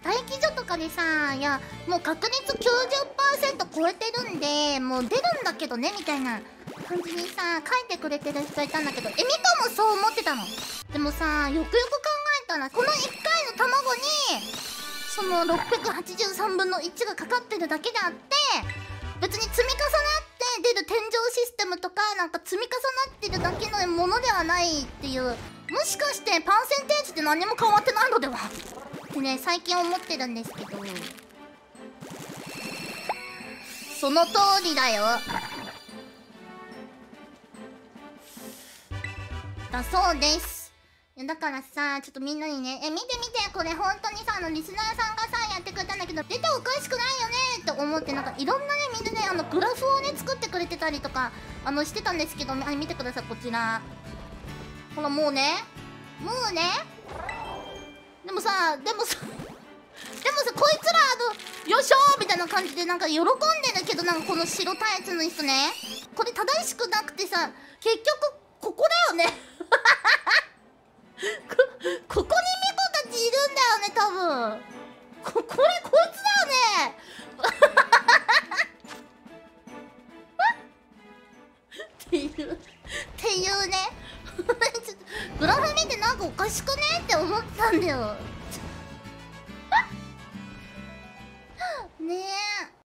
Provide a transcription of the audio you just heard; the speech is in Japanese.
待機所とかでさ、いやもう確率 90% 超えてるんでもう出るんだけどねみたいな感じにさ書いてくれてる人いたんだけど、ミカもそう思ってたの。でもさ、よくよく考えたらこの1回の卵にその683分の1がかかってるだけであって、別に積み重なって出る天井システムとかなんか積み重なってるだけのものではないっていう、もしかしてパーセンテージって何も変わってないのではってね、最近思ってるんですけど、その通りだよ。だそうです。いやだからさ、ちょっとみんなにね、見て見て、これ本当にさ、リスナーさんがさやってくれたんだけど、出ておかしくないよねって思って、なんかいろんなね、みんなね、グラフをね作ってくれてたりとかしてたんですけど、見てください、こちら。ほら、もうねでもさこいつらよいしょーみたいな感じでなんか喜んでるけど、なんかこの白タイツの人ね、これ正しくなくてさ、結局ここだよねここに猫たちいるんだよね、多分。こいつだよねっていうねちょっとグラフ見てなんかおかしくねって思ったんだよねえ。